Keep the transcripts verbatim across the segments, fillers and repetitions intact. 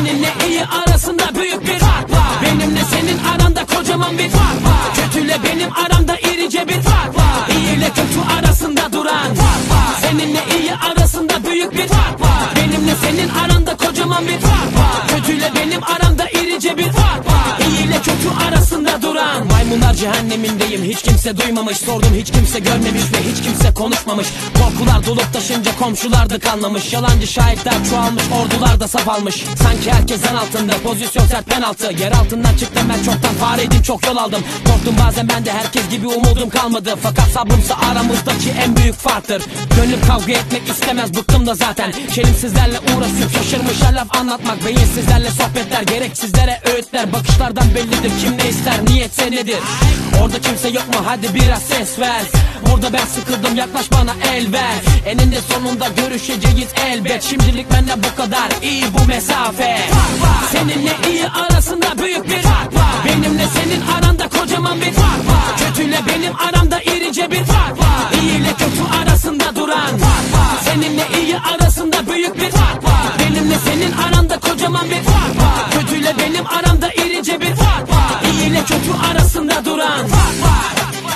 Seninle iyi arasında büyük bir fark var. Benimle senin aranda kocaman bir fark var. Kötüyle benim aramda irice bir fark var. İyi ile kötü arasında duran fark var. Seninle iyi arasında büyük bir fark var. Benimle senin aranda kocaman bir fark var. Kötüyle benim aramda irice bir fark var. İyi ile kötü arasında duran. Maymunlar cehennemindeyim, hiç kimse duymamış. Sordum, hiç kimse görmemiş ve hiç kimse konuşmamış. Korkular dolup taşınca komşular da kanlamış. Yalancı şahitler çoğalmış, ordular da saf almış. Sanki herkes zan altında, pozisyon sert penaltı. Yer altından çıktım ben çoktan, fareydim çok yol aldım. Korktum bazen ben de, herkes gibi umudum kalmadı. Fakat sabrımsa aramızdaki en büyük farktır. Gönlüm kavga etmek istemez, bıktım da zaten. Şelimsizlerle uğraşıp şaşırmışlar laf anlatmak. Beyinsizlerle sohbetler, gereksizlere öğütler. Bakışlardan bellidir kim ne ister, niyetse nedir. Orada kimse yok mu, hadi biraz ses ver. Burada ben sıkıldım, yaklaş bana el ver. Eninde sonunda görüşeceğiz elbet. Şimdilik bende bu kadar, iyi bu mesafe. Seninle iyi arasında büyük bir fark var. Benimle senin aranda kocaman bir fark var. Kötüyle benim aramda irice bir fark var. İyi ile kötü arasında duran fark var. Seninle iyi arasında büyük bir fark var. Benimle senin aranda kocaman bir fark var. Kötüyle benim aramda irice bir fark var. İyi ile kötü arasında duran fark var.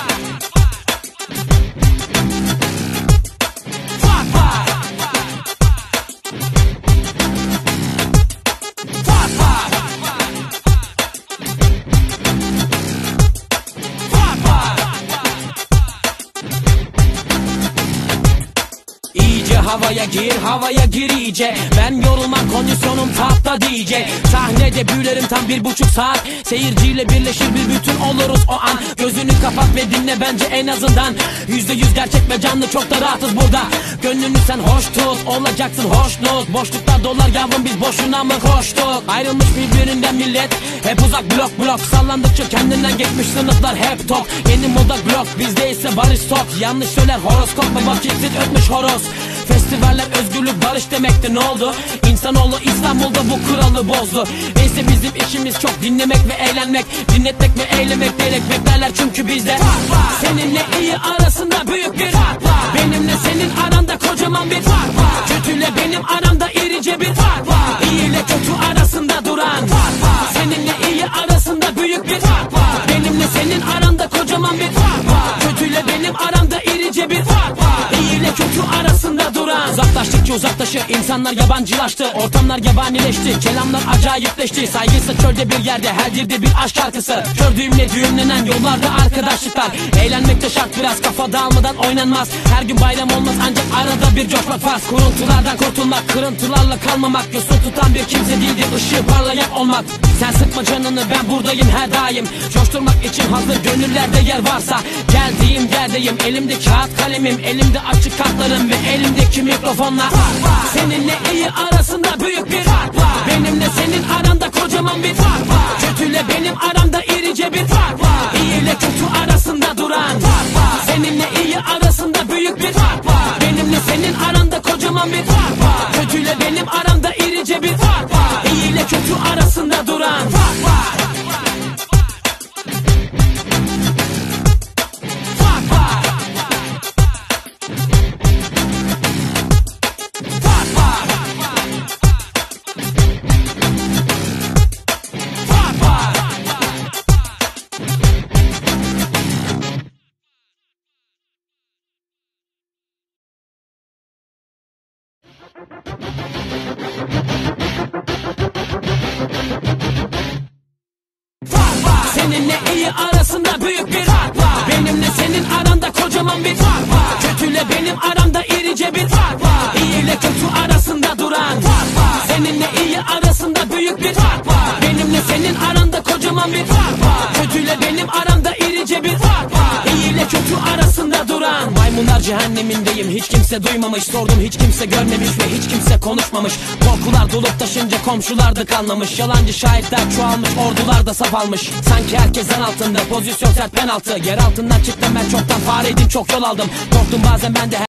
Fark var. Fark var. Fark var. İyice havaya gir, havaya gir iyice. Ben yorulmam, kondisyonum tahta diyecek. Sahnede büyülerim tam bir buçuk saat. Seyirciyle birleşir bir bütün oluruz o an. Gözünü kapat ve dinle bence en azından. Yüzde yüz gerçek ve canlı, çok da rahatız burada. Gönlünü sen hoş tut, olacaksın hoşnut. Boşluklar dolar yavrum, biz boşuna mı koştuk? Ayrılmış birbirinden millet, hep uzak blok blok. Sallandıkça kendinden geçmiş sınıflar hep tok. Yeni moda blok, bizde ise barış tok. Yanlış söyler horoskop ve vakitsiz ötmüş horoz. Festivaller özgürlük barış demekti, ne oldu? İnsanoğlu İstanbul'da bu kuralı bozdu. Neyse bizim işimiz çok dinlemek ve eğlenmek. Dinletmek ve eylemek diyerek beklerler çünkü bizde seninle iyi arasında büyük bir fark var. Benimle senin aranda kocaman bir fark var. Kötüyle benim aramda irice bir fark var. İyi ile kötü arasında duran fark var. Seninle iyi arasında büyük bir fark var. Benimle senin aranda kocaman bir fark var. Kötüyle benim aramda irice bir fark var. İyi ile kötü arasında duran. Uzaklaştıkça uzaklaşır, insanlar yabancılaştı. Ortamlar yabanileşti, kelamlar acayipleşti. Saygısı çölde bir yerde, her dilde bir aşk şarkısı. Gördüğümle düğümlenen yollarda arkadaşlıklar. Eğlenmek de şart, biraz kafa dağılmadan oynanmaz. Her gün bayram olmaz, ancak arada bir coşmak farz. Kuruntulardan kurtulmak, kırıntılarla kalmamak. Yosun tutan bir kimse değildir, ışığı parlayan olmak. Sen sıkma canını, ben buradayım her daim. Coşturmak için hazır gönüllerde yer varsa. Geldiğim yerdeyim, elimde kağıt kalemim. Elimde açık kartlarım ve elimdeki mikrofonla. Seninle iyi arasında büyük bir fark var. Benimle senin aranda kocaman bir fark var. Kötüyle benim aramda irice bir fark var. İyi ile kötü arasında duran fark var. Seninle iyi arasında büyük bir fark var. Benimle senin aranda kocaman bir fark var. Kötüyle benim aramda irice bir fark var. İyi ile kötü arasında duran fark var. Fark var. Fark var. Fark var. Fark var. Seninle iyi arasında büyük bir fark var. Benimle senin aranda kocaman bir fark var. Kötüyle benim aramda irice bir fark var. İyi ile kötü arasında duran fark var. Seninle iyi arasında büyük bir fark var. Benimle senin aranda kocaman bir fark var. Kötüyle benim aramda irice bir fark var. İyi ile kötü arasında duran. Maymunlar cehennemindeyim, hiç kimse duymamış. Sordum, hiç kimse görmemiş ve hiç kimse konuşmamış. Korkular dolup taşınca komşular da kanlamış. Yalancı şahitler çoğalmış, ordular da saf almış. Sanki herkes zan altında, pozisyon sert penaltı. Yer altından çıktım ben çoktan, fareydim çok yol aldım. Korktum bazen ben de